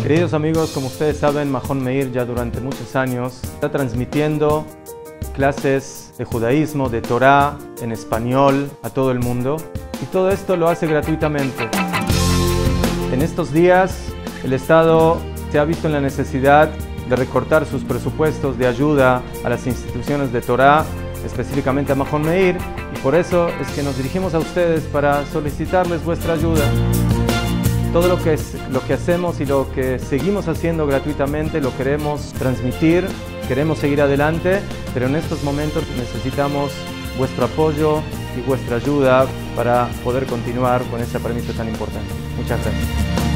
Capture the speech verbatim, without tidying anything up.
Queridos amigos, como ustedes saben, Mahon Meir ya durante muchos años está transmitiendo clases de judaísmo, de Torá, en español a todo el mundo, y todo esto lo hace gratuitamente. En estos días el Estado se ha visto en la necesidad de recortar sus presupuestos de ayuda a las instituciones de Torá, específicamente a Mahon Meir, y por eso es que nos dirigimos a ustedes para solicitarles vuestra ayuda. Todo lo que, es, lo que hacemos y lo que seguimos haciendo gratuitamente lo queremos transmitir, queremos seguir adelante, pero en estos momentos necesitamos vuestro apoyo y vuestra ayuda para poder continuar con esta premisa tan importante. Muchas gracias.